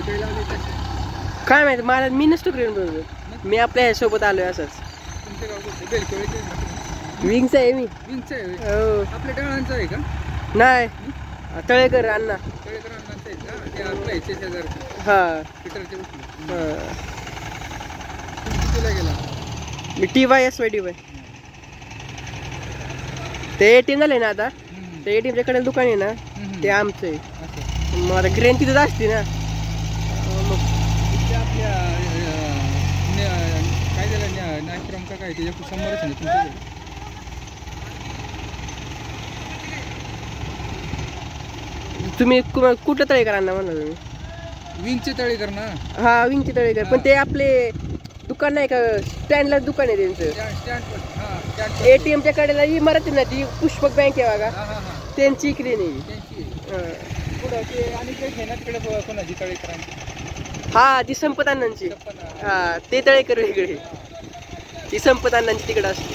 काही लावले कसे काय माहिती मला, मी नसतो ग्रेन बरोबर, मी आपल्या ह्यासोबत आलोय असंच. तुमच्या गाव कुठे बेलकवळीचे विंगचा आहे मी. विंगचं आहे हो. आपल्या डहाळांचं आहे का नाही, तळेकर अण्णा. तळेकर अण्णांचं आहे का ते आपल्या ह्याचे शेजारचे हा. पिटरचे बसले हा. कितीला गेला मी TYSY. ते ATM झाले ना आता, ते ATMच्या कडे दुकान आहे ना, ते आमचं आहे. असं मग आता ग्रेन तिथंच असते ना. मग ते आपल्या काय झालं नायक्रम का काय त्याच्या समोरच नाही तुमच्याकडे तुम्ही कुठं तळेकर अण्णा म्हणला तुम्ही? विंगचे तळेकर ना. हा, विंगचे तळेकर. पण ते आपले दुकान नाही का, स्टँडला दुकान आहे त्यांचं. स्टँड ATMच्या कडेला इमारत आहे ना, ती पुष्पक बँक आहे बघा, हां हां हां त्यांची ग्रेन आहे. त्यांची हा. पुढं ते आणि काही घेणार तिकडे कोणाची तळेकरांची हा, ती संपत अण्णांची. हा, ते तळेकर वेगळे, ती संपत अण्णांची तिकडे असते.